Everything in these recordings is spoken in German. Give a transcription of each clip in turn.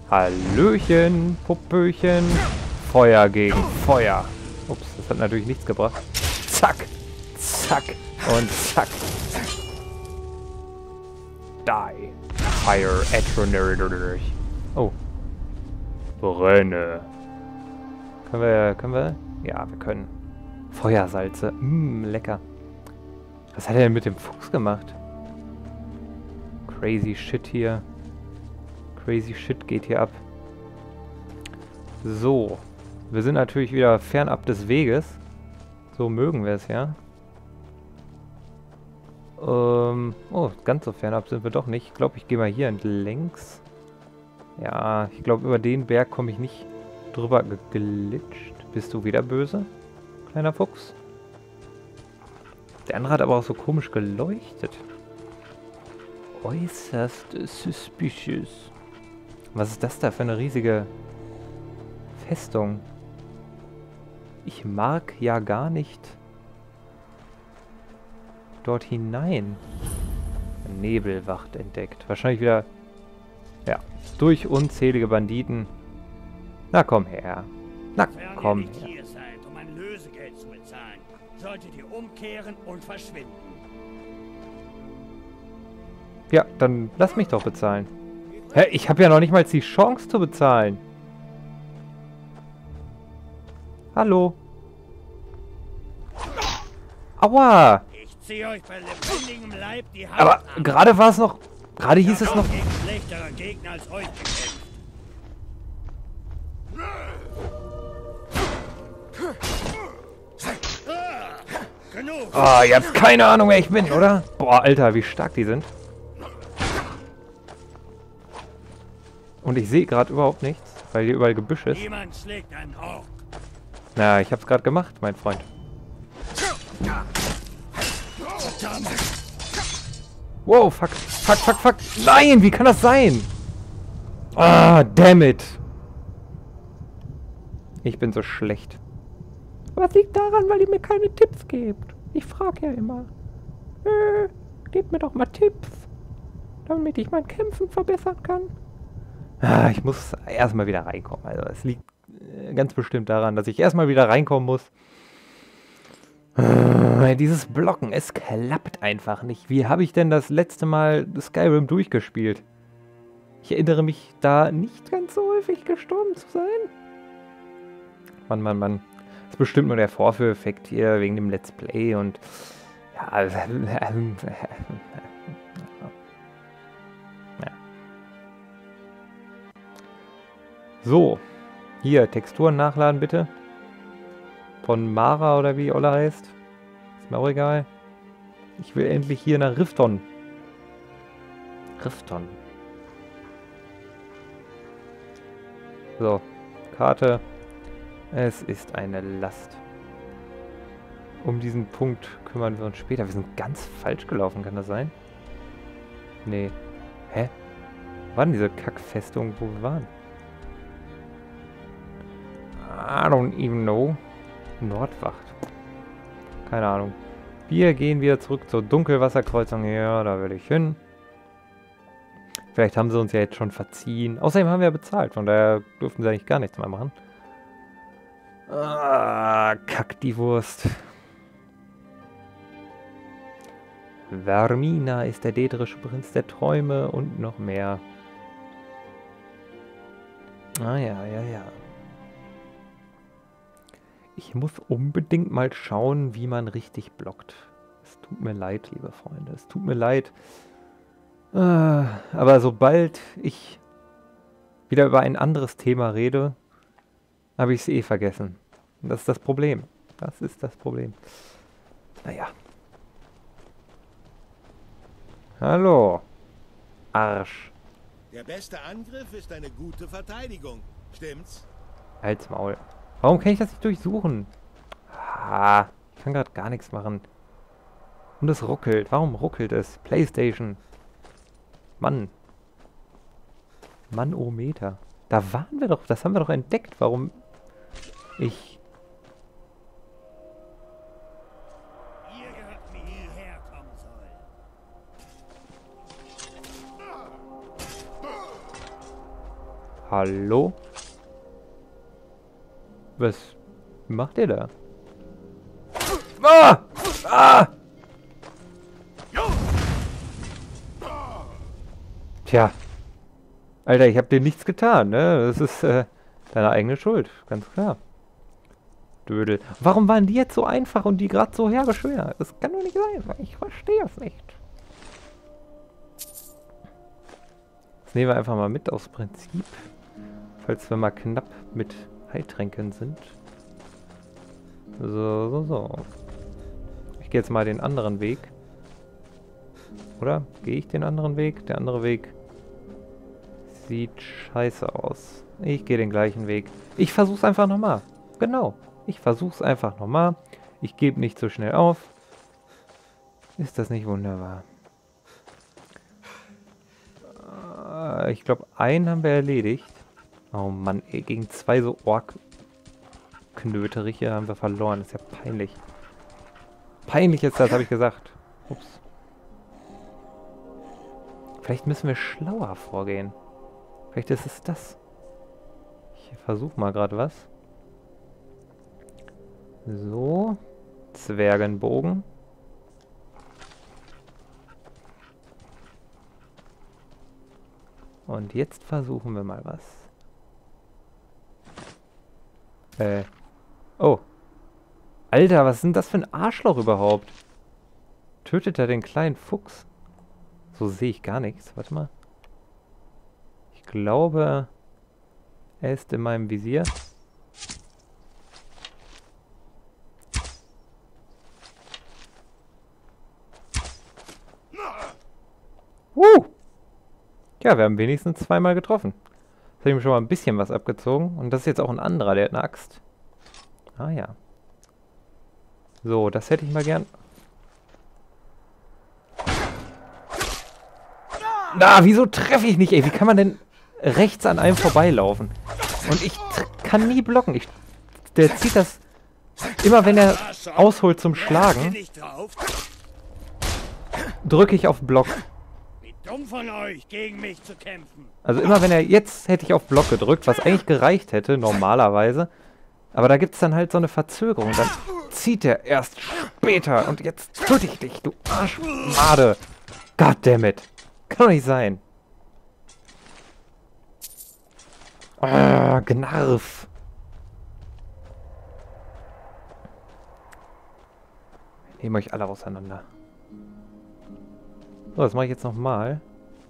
Hallöchen, Puppöchen. Feuer gegen Feuer. Ups, das hat natürlich nichts gebracht. Zack, zack und zack. Die. Fire Atronary. Oh. Brenne. Können wir? Ja, wir können. Feuersalze. Lecker. Was hat er denn mit dem Fuchs gemacht? Crazy shit hier. Crazy shit geht hier ab. So. Wir sind natürlich wieder fernab des Weges. So mögen wir es ja. Oh, ganz so fernab sind wir doch nicht. Ich glaube, ich gehe mal hier längs. Ja, ich glaube, über den Berg komme ich nicht drüber geglitscht. Bist du wieder böse, kleiner Fuchs? Der andere hat aber auch so komisch geleuchtet. Äußerst suspicious. Was ist das da für eine riesige Festung? Ich mag ja gar nicht dort hinein. Nebelwacht entdeckt. Wahrscheinlich wieder, ja, durch unzählige Banditen. Na komm her. Na komm her. Hier seid, um ein Lösegeld zu bezahlen, solltet ihr umkehren und verschwinden. Ja, dann lass mich doch bezahlen. Hä, ich habe ja noch nicht mal die Chance zu bezahlen. Hallo. Aua. Ich ziehe euch bei lebendigem Leib die Haut Aber ab. gerade war es noch, gerade hieß es noch... Gegen schlechtere Gegner als euch gekämpft. Genug. Oh, ihr habt keine Ahnung, wer ich bin, oder? Boah, Alter, wie stark die sind. Und ich sehe gerade überhaupt nichts, weil hier überall Gebüsch ist. Niemand schlägt einen Ork. Na, ich hab's gerade gemacht, mein Freund. Wow, fuck. Fuck, fuck, fuck. Nein, wie kann das sein? Ah, damn it. Ich bin so schlecht. Was liegt daran, weil ihr mir keine Tipps gebt? Ich frage ja immer. Gebt mir doch mal Tipps, damit ich mein Kämpfen verbessern kann. Ah, ich muss erstmal wieder reinkommen. Also es liegt ganz bestimmt daran, dass ich erstmal wieder reinkommen muss. Dieses Blocken, es klappt einfach nicht. Wie habe ich denn das letzte Mal Skyrim durchgespielt? Ich erinnere mich, da nicht ganz so häufig gestorben zu sein. Mann, Mann, Mann. Das ist bestimmt nur der Vorführeffekt hier wegen dem Let's Play und... Ja, ja. So, hier, Texturen nachladen bitte. Von Mara oder wie Ola heißt. Ist mir auch egal. Ich will endlich hier nach Rifton. Rifton. So, Karte. Es ist eine Last. Um diesen Punkt kümmern wir uns später. Wir sind ganz falsch gelaufen, kann das sein? Nee. Hä? Wo war denn diese Kackfestung, wo wir waren? I don't even know. Nordwacht. Keine Ahnung. Wir gehen wieder zurück zur Dunkelwasserkreuzung. Ja, da will ich hin. Vielleicht haben sie uns ja jetzt schon verziehen. Außerdem haben wir ja bezahlt. Von daher dürften sie eigentlich gar nichts mehr machen. Ah, kack die Wurst. Vermina ist der dädrische Prinz der Träume und noch mehr. Ah ja, ja, ja. Ich muss unbedingt mal schauen, wie man richtig blockt. Es tut mir leid, liebe Freunde. Es tut mir leid. Aber sobald ich wieder über ein anderes Thema rede, habe ich es eh vergessen. Und das ist das Problem. Das ist das Problem. Naja. Hallo. Arsch. Der beste Angriff ist eine gute Verteidigung. Stimmt's? Halt's Maul. Warum kann ich das nicht durchsuchen? Ah, ich kann gerade gar nichts machen. Und es ruckelt. Warum ruckelt es? PlayStation. Mann. Manometer. Da waren wir doch. Das haben wir doch entdeckt. Warum ich... Ihr gehört mir hierher kommen soll. Hallo? Was macht ihr da? Ah! Ah! Tja. Alter, ich hab dir nichts getan, ne? Das ist deine eigene Schuld, ganz klar. Dödel. Warum waren die jetzt so einfach und die gerade so herbeschwer? Das kann doch nicht sein. Ich verstehe es nicht. Das nehmen wir einfach mal mit aus Prinzip. Falls wir mal knapp mit Heiltränken sind. So. Ich gehe jetzt mal den anderen Weg. Oder? Gehe ich den anderen Weg? Der andere Weg sieht scheiße aus. Ich gehe den gleichen Weg. Ich versuch's einfach nochmal. Genau. Ich versuch's einfach nochmal. Ich gebe nicht so schnell auf. Ist das nicht wunderbar? Ich glaube, einen haben wir erledigt. Oh Mann, ey, gegen 2 so Ork-Knöteriche haben wir verloren. Das ist ja peinlich. Peinlich ist das, habe ich gesagt. Ups. Vielleicht müssen wir schlauer vorgehen. Vielleicht ist es das. Ich versuche mal gerade was. So. Zwergenbogen. Und jetzt versuchen wir mal was. Oh. Alter, was ist denn das für ein Arschloch überhaupt? Tötet er den kleinen Fuchs? So sehe ich gar nichts. Warte mal. Ich glaube, er ist in meinem Visier. Ja, wir haben wenigstens 2-mal getroffen. Das hat ihm schon mal ein bisschen was abgezogen. Und das ist jetzt auch ein anderer, der hat eine Axt. Ah ja. So, das hätte ich mal gern. Na, wieso treffe ich nicht, ey? Wie kann man denn rechts an einem vorbeilaufen? Und ich kann nie blocken. Der zieht das... Immer wenn er ausholt zum Schlagen, drücke ich auf Block. Dumm von euch, gegen mich zu kämpfen. Also immer wenn er... Jetzt hätte ich auf Block gedrückt, was eigentlich gereicht hätte, normalerweise. Aber da gibt es dann halt so eine Verzögerung. Dann zieht er erst später. Und jetzt töte ich dich, du Arschmade. Goddammit. Kann doch nicht sein. Ah, Gnarf. Nehmen euch alle auseinander. So, das mache ich jetzt nochmal.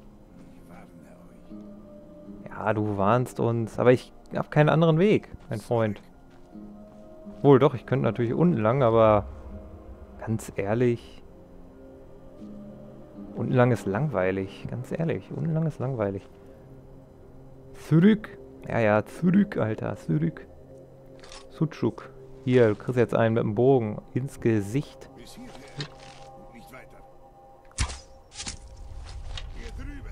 Ja, du warnst uns. Aber ich habe keinen anderen Weg, mein Freund. Wohl doch, ich könnte natürlich unten lang, aber ganz ehrlich. Unten lang ist langweilig. Ganz ehrlich, unten lang ist langweilig. Zurück. Ja, zurück, Alter. Zurück. Sucuk. Hier, du kriegst jetzt einen mit dem Bogen ins Gesicht. Nicht weiter. Hier drüben.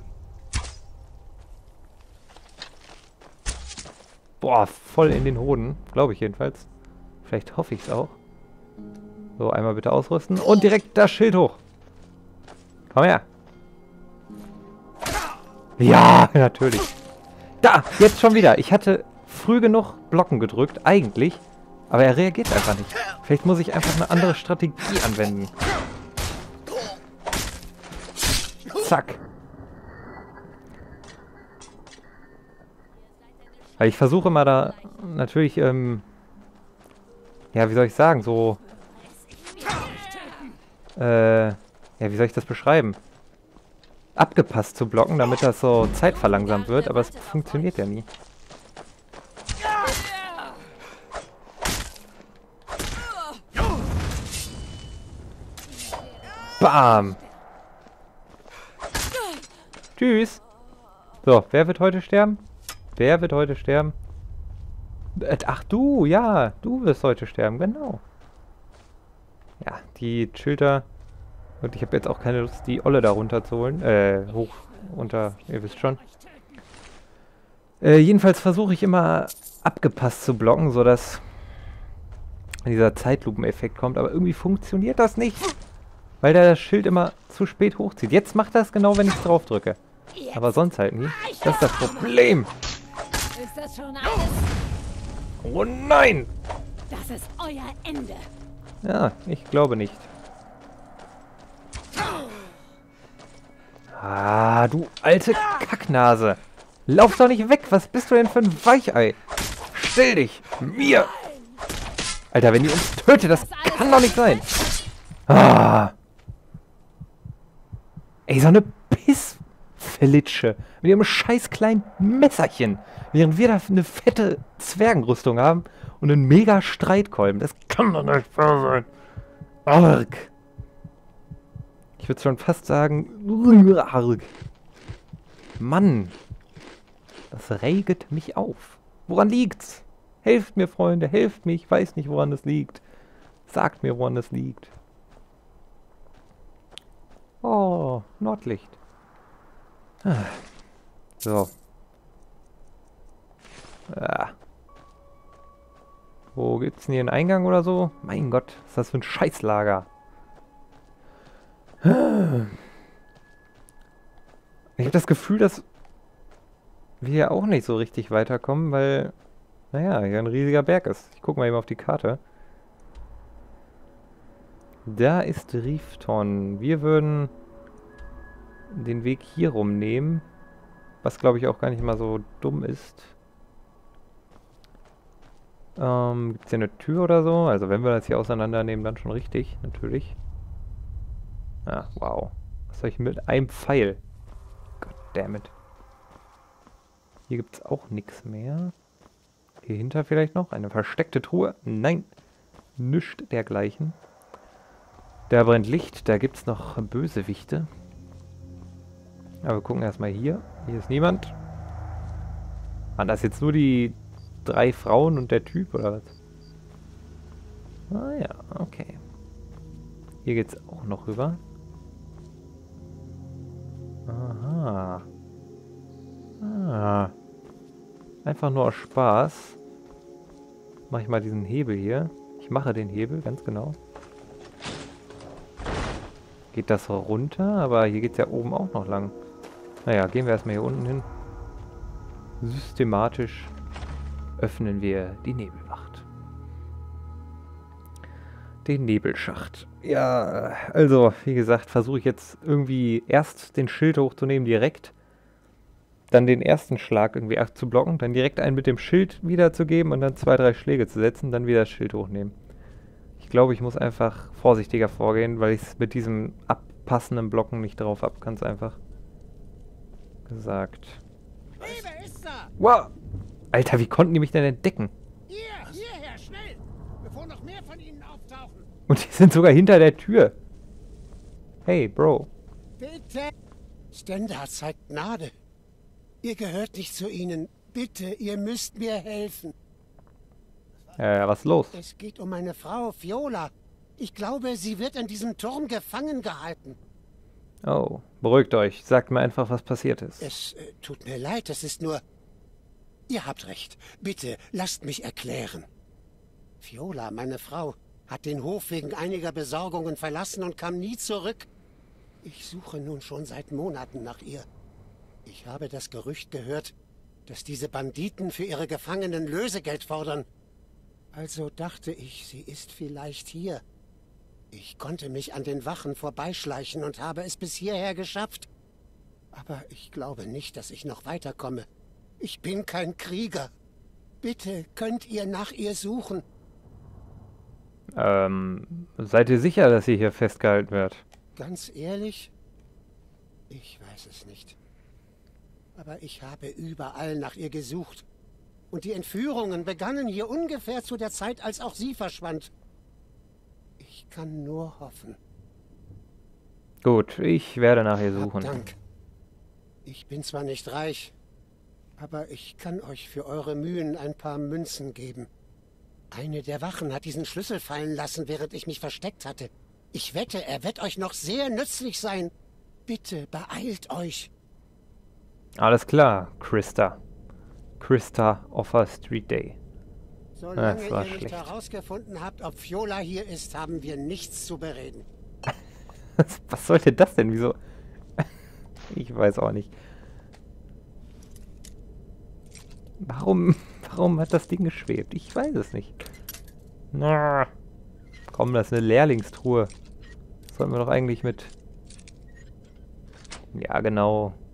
Boah, voll in den Hoden. Glaube ich jedenfalls. Vielleicht hoffe ich es auch. So, einmal bitte ausrüsten. Und direkt das Schild hoch. Komm her. Ja, natürlich. Da, jetzt schon wieder. Ich hatte früh genug Blocken gedrückt, eigentlich. Aber er reagiert einfach nicht. Vielleicht muss ich einfach eine andere Strategie anwenden. Zack. Weil ich versuche mal da natürlich, ja, wie soll ich sagen, so, ja, wie soll ich das beschreiben? Abgepasst zu blocken, damit das so zeitverlangsamt wird, aber es funktioniert ja nie. Bam! Tschüss! So, wer wird heute sterben? Wer wird heute sterben? Ach du, ja, du wirst heute sterben, genau. Ja, die Schilder. Und ich habe jetzt auch keine Lust, die Olle da runter zu holen. Hoch, runter, ihr wisst schon. Jedenfalls versuche ich immer abgepasst zu blocken, sodass dieser Zeitlupeneffekt kommt. Aber irgendwie funktioniert das nicht, weil der das Schild immer zu spät hochzieht. Jetzt macht das genau, wenn ich drauf drücke. Aber sonst halt nie. Das ist das Problem. Ist das schon alles? Oh nein! Das ist euer Ende. Ja, ich glaube nicht. Ah, du alte Kacknase. Lauf doch nicht weg. Was bist du denn für ein Weichei? Stell dich mir. Alter, wenn die uns tötet, das kann doch nicht sein. Ah. Ey, so eine Pissflitsche. Mit ihrem scheiß kleinen Messerchen. Während wir da eine fette Zwergenrüstung haben und einen mega Streitkolben. Das kann doch nicht wahr sein. Arg. Ich würde schon fast sagen, arg. Mann. Das regt mich auf. Woran liegt's? Helft mir, Freunde, helft mir. Ich weiß nicht, woran es liegt. Sagt mir, woran es liegt. Oh, Nordlicht. Ah. So. Ah. Wo gibt's denn hier einen Eingang oder so? Mein Gott, was ist das für ein Scheißlager? Ich habe das Gefühl, dass wir hier auch nicht so richtig weiterkommen, weil, naja, hier ein riesiger Berg ist. Ich gucke mal eben auf die Karte. Da ist Rifton. Wir würden den Weg hier rumnehmen, was glaube ich auch gar nicht mal so dumm ist. Gibt es hier eine Tür oder so? Also wenn wir das hier auseinandernehmen, dann schon richtig, natürlich. Ah, wow. Was soll ich mit einem Pfeil? Goddammit. Hier gibt es auch nichts mehr. Hier hinter vielleicht noch? Eine versteckte Truhe? Nein. Nichts dergleichen. Da brennt Licht, da gibt es noch Bösewichte. Aber wir gucken erstmal hier. Hier ist niemand. Waren das jetzt nur die 3 Frauen und der Typ, oder was? Ah ja, okay. Hier geht's auch noch rüber. Aha. Ah. Einfach nur aus Spaß. Mache ich mal diesen Hebel hier. Ich mache den Hebel, ganz genau. Geht das runter? Aber hier geht's ja oben auch noch lang. Naja, gehen wir erstmal hier unten hin. Systematisch öffnen wir die Nebelwacht. Den Nebelschacht. Ja, also, wie gesagt, versuche ich jetzt irgendwie erst den Schild hochzunehmen direkt. Dann den ersten Schlag irgendwie zu blocken. Dann direkt einen mit dem Schild wiederzugeben und dann 2, 3 Schläge zu setzen. Dann wieder das Schild hochnehmen. Ich glaube, ich muss einfach vorsichtiger vorgehen, weil ich es mit diesem abpassenden Blocken nicht drauf habe. Ganz einfach gesagt. Hey, wer ist da? Wow! Alter, wie konnten die mich denn entdecken? Hierher, schnell! Bevor noch mehr von ihnen auftauchen. Und die sind sogar hinter der Tür. Hey, Bro. Bitte! Stendar zeigt Gnade. Ihr gehört nicht zu ihnen. Bitte, ihr müsst mir helfen. Was ist los? Es geht um meine Frau, Fiola. Ich glaube, sie wird in diesem Turm gefangen gehalten. Oh, beruhigt euch. Sagt mir einfach, was passiert ist. Es tut mir leid, es ist nur... Ihr habt recht. Bitte, lasst mich erklären. Fiola, meine Frau, hat den Hof wegen einiger Besorgungen verlassen und kam nie zurück. Ich suche nun schon seit Monaten nach ihr. Ich habe das Gerücht gehört, dass diese Banditen für ihre Gefangenen Lösegeld fordern. Also dachte ich, sie ist vielleicht hier. Ich konnte mich an den Wachen vorbeischleichen und habe es bis hierher geschafft. Aber ich glaube nicht, dass ich noch weiterkomme. Ich bin kein Krieger. Bitte könnt ihr nach ihr suchen. Seid ihr sicher, dass sie hier festgehalten wird? Ganz ehrlich? Ich weiß es nicht. Aber ich habe überall nach ihr gesucht. Und die Entführungen begannen hier ungefähr zu der Zeit, als auch sie verschwand. Ich kann nur hoffen. Gut, ich werde nach ihr suchen. Dank. Ich bin zwar nicht reich, aber ich kann euch für eure Mühen ein paar Münzen geben. Eine der Wachen hat diesen Schlüssel fallen lassen, während ich mich versteckt hatte. Ich wette, er wird euch noch sehr nützlich sein. Bitte beeilt euch. Alles klar, Christa. Christa Offer Street Day. Solange Das war ihr nicht schlecht. herausgefunden habt, ob Fiola hier ist, haben wir nichts zu bereden. Was sollte das denn? Wieso? Ich weiß auch nicht. Warum hat das Ding geschwebt? Ich weiß es nicht. Na, komm, das ist eine Lehrlingstruhe. Sollten wir doch eigentlich mit... Ja, genau.